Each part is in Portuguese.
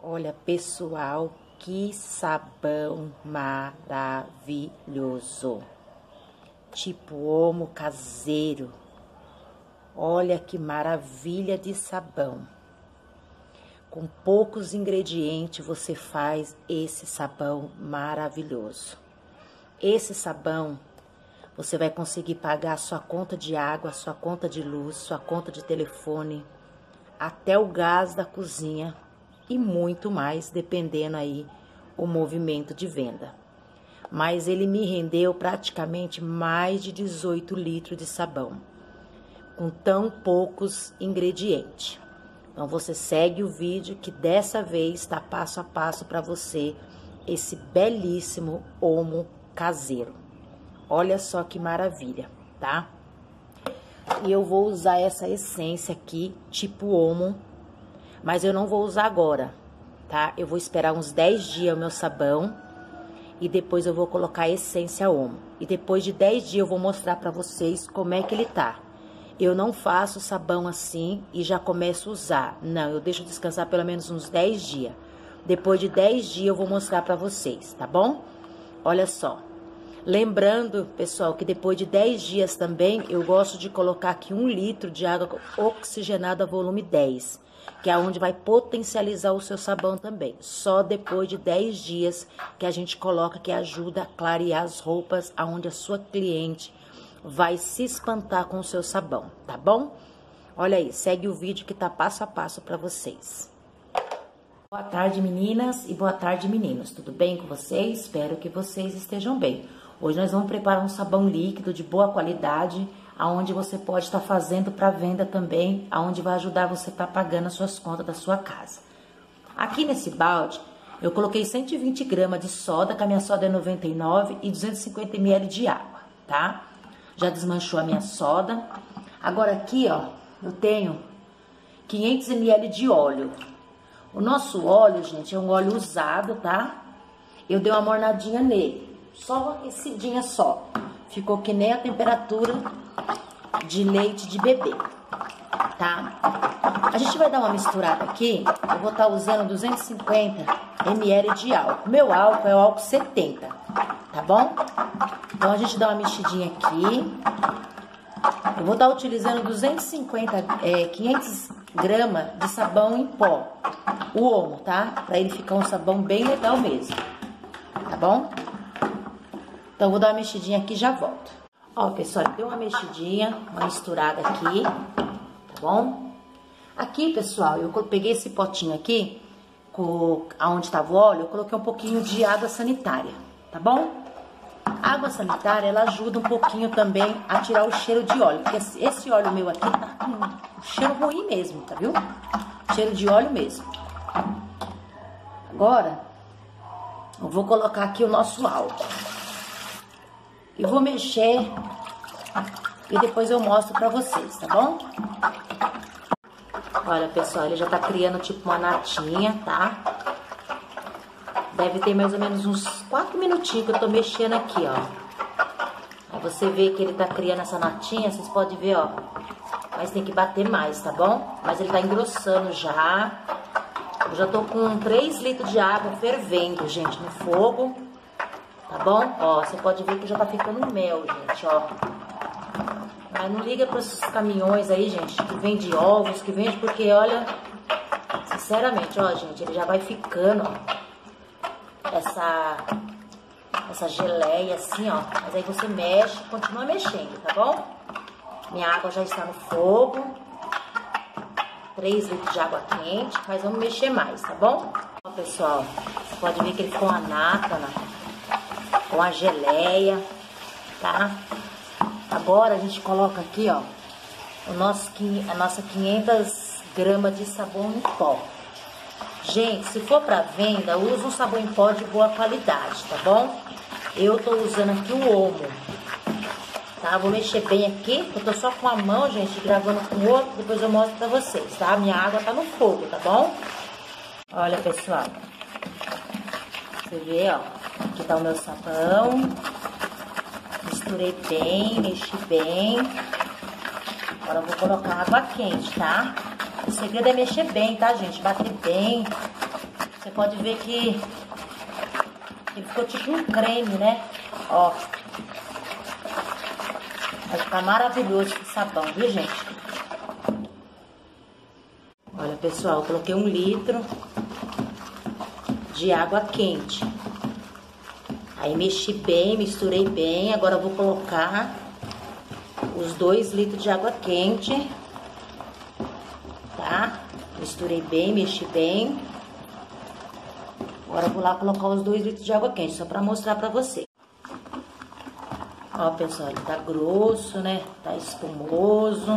Olha, pessoal, que sabão maravilhoso. Tipo Omo caseiro. Olha que maravilha de sabão. Com poucos ingredientes você faz esse sabão maravilhoso. Esse sabão você vai conseguir pagar sua conta de água, sua conta de luz, sua conta de telefone, até o gás da cozinha e muito mais, dependendo aí o movimento de venda. Mas ele me rendeu praticamente mais de 18 litros de sabão, com tão poucos ingredientes. Então você segue o vídeo que dessa vez está passo a passo para você esse belíssimo Omo caseiro. Olha só que maravilha, tá? E eu vou usar essa essência aqui, tipo Omo, mas eu não vou usar agora, tá? Eu vou esperar uns 10 dias o meu sabão e depois eu vou colocar a essência Omo. E depois de 10 dias eu vou mostrar pra vocês como é que ele tá. Eu não faço sabão assim e já começo a usar. Não, eu deixo descansar pelo menos uns 10 dias. Depois de 10 dias eu vou mostrar pra vocês, tá bom? Olha só. Lembrando, pessoal, que depois de 10 dias também, eu gosto de colocar aqui 1 litro de água oxigenada volume 10, que é onde vai potencializar o seu sabão também. Só depois de 10 dias que a gente coloca, que ajuda a clarear as roupas, aonde a sua cliente vai se espantar com o seu sabão, tá bom? Olha aí, segue o vídeo que tá passo a passo para vocês. Boa tarde, meninas, e boa tarde, meninos. Tudo bem com vocês? Espero que vocês estejam bem. Hoje nós vamos preparar um sabão líquido de boa qualidade, aonde você pode estar fazendo para venda também, aonde vai ajudar você a estar pagando as suas contas da sua casa. Aqui nesse balde, eu coloquei 120 gramas de soda, que a minha soda é 99, e 250 ml de água, tá? Já desmanchou a minha soda. Agora aqui, ó, eu tenho 500 ml de óleo. O nosso óleo, gente, é um óleo usado, tá? Eu dei uma mornadinha nele. Só uma aquecidinha só. Ficou que nem a temperatura de leite de bebê, tá? A gente vai dar uma misturada aqui. Eu vou estar usando 250 ml de álcool. Meu álcool é o álcool 70, tá bom? Então a gente dá uma mexidinha aqui. Eu vou estar utilizando 500 gramas de sabão em pó. O Omo, tá? Pra ele ficar um sabão bem legal mesmo, tá bom? Então, vou dar uma mexidinha aqui e já volto. Ó, pessoal, deu uma mexidinha, uma misturada aqui, tá bom? Aqui, pessoal, eu peguei esse potinho aqui, aonde tava o óleo, eu coloquei um pouquinho de água sanitária, tá bom? A água sanitária, ela ajuda um pouquinho também a tirar o cheiro de óleo, porque esse óleo meu aqui tá com um cheiro ruim mesmo, tá viu? Cheiro de óleo mesmo. Agora, eu vou colocar aqui o nosso álcool. E vou mexer e depois eu mostro pra vocês, tá bom? Olha, pessoal, ele já tá criando tipo uma natinha, tá? Deve ter mais ou menos uns 4 minutinhos que eu tô mexendo aqui, ó. Aí você vê que ele tá criando essa natinha, vocês podem ver, ó. Mas tem que bater mais, tá bom? Mas ele tá engrossando já. Eu já tô com 3 litros de água fervendo, gente, no fogo. Tá bom? Ó, você pode ver que já tá ficando mel, gente, ó. Mas não liga para esses caminhões aí, gente, que vende ovos, que vende, porque, olha, sinceramente, ó, gente, ele já vai ficando, ó, essa geleia assim, ó. Mas aí você mexe, continua mexendo, tá bom? Minha água já está no fogo. 3 litros de água quente, mas vamos mexer mais, tá bom? Ó, pessoal, você pode ver que ele ficou uma nata, né? Com a geleia, tá? Agora a gente coloca aqui, ó, a nossa 500 gramas de sabão em pó. Gente, se for pra venda, usa um sabão em pó de boa qualidade, tá bom? Eu tô usando aqui o Omo, tá? Vou mexer bem aqui, eu tô só com a mão, gente, gravando com o outro, depois eu mostro pra vocês, tá? Minha água tá no fogo, tá bom? Olha, pessoal, você vê, ó. Aqui tá o meu sabão. Misturei bem, mexi bem. Agora eu vou colocar água quente, tá? O segredo é mexer bem, tá, gente? Bater bem. Você pode ver que ele ficou tipo um creme, né? Ó. Vai ficar maravilhoso esse sabão, viu, gente? Olha, pessoal, eu coloquei 1 litro de água quente. Aí mexi bem, misturei bem. Agora eu vou colocar os 2 litros de água quente, tá? Misturei bem, mexi bem. Agora eu vou lá colocar os 2 litros de água quente, só pra mostrar pra vocês. Ó, pessoal, ele tá grosso, né? Tá espumoso.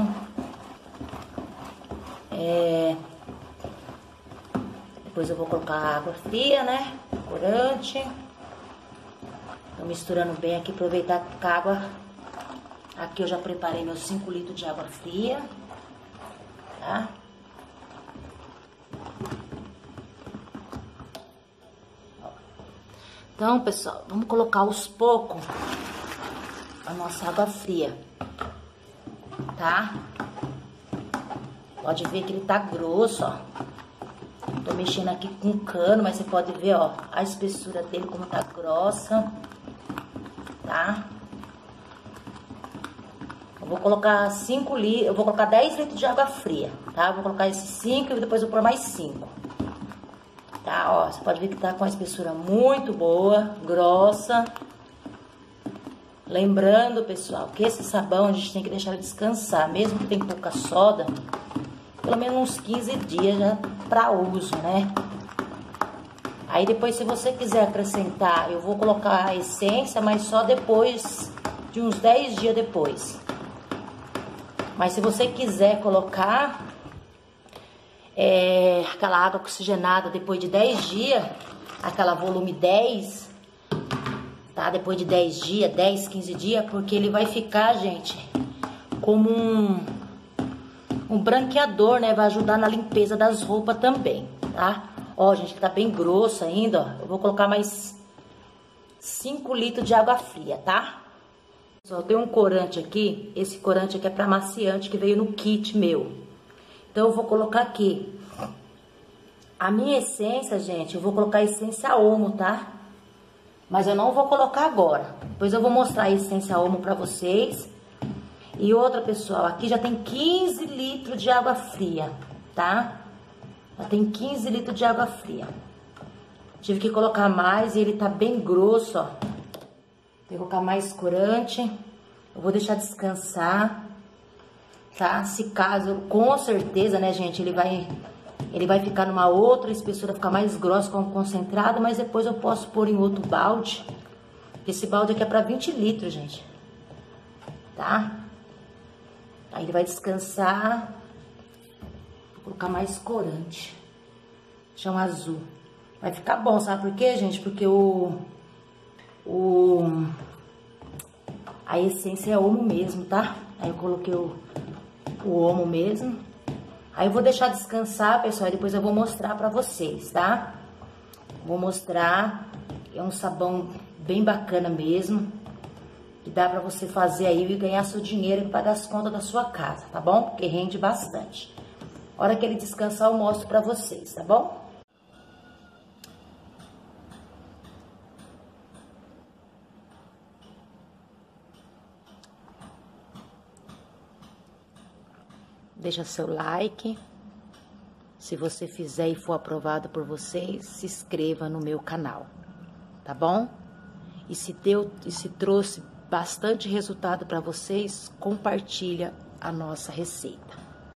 Depois eu vou colocar água fria, né? Corante. Tô misturando bem aqui, aproveitar que a água... Aqui eu já preparei meus 5 litros de água fria, tá? Então, pessoal, vamos colocar aos poucos a nossa água fria, tá? Pode ver que ele tá grosso, ó. Tô mexendo aqui com cano, mas você pode ver, ó, a espessura dele como tá grossa, tá? Eu vou colocar 5 litros, eu vou colocar 10 litros de água fria, tá? Vou colocar esses 5 e depois eu vou pôr mais 5. Tá, ó, você pode ver que tá com uma espessura muito boa, grossa. Lembrando, pessoal, que esse sabão a gente tem que deixar ele descansar, mesmo que tem pouca soda, pelo menos uns 15 dias já pra uso, né? Aí depois, se você quiser acrescentar, eu vou colocar a essência, mas só depois de uns 10 dias depois. Mas se você quiser colocar aquela água oxigenada depois de 10 dias, aquela volume 10, tá? Depois de 10 dias, 10, 15 dias, porque ele vai ficar, gente, como um branqueador, né? Vai ajudar na limpeza das roupas também, tá? Ó, gente, tá bem grosso ainda, ó. Eu vou colocar mais 5 litros de água fria, tá? Só tem um corante aqui, esse corante aqui é para amaciante que veio no kit meu. Então eu vou colocar aqui a minha essência, gente, eu vou colocar a essência Omo, tá? Mas eu não vou colocar agora. Depois eu vou mostrar a essência Omo para vocês. E outra, pessoal, aqui já tem 15 litros de água fria, tá? Já tem 15 litros de água fria. Tive que colocar mais e ele tá bem grosso, ó. Vou colocar mais corante. Eu vou deixar descansar, tá? Se caso, com certeza, né, gente, ele vai ficar numa outra espessura, ficar mais grosso com o concentrado, mas depois eu posso pôr em outro balde. Esse balde aqui é pra 20 litros, gente. Tá? Aí ele vai descansar. Vou colocar mais corante. Chão azul. Vai ficar bom, sabe por quê, gente? Porque a essência é Omo mesmo, tá? Aí eu coloquei o Omo mesmo. Aí eu vou deixar descansar, pessoal, e depois eu vou mostrar pra vocês, tá? Vou mostrar. É um sabão bem bacana mesmo. Que dá pra você fazer aí e ganhar seu dinheiro e pagar as contas da sua casa, tá bom? Porque rende bastante. A hora que ele descansar, eu mostro pra vocês, tá bom? Deixa seu like. Se você fizer e for aprovado por vocês, se inscreva no meu canal, tá bom? E se trouxe bastante resultado para vocês, compartilha a nossa receita.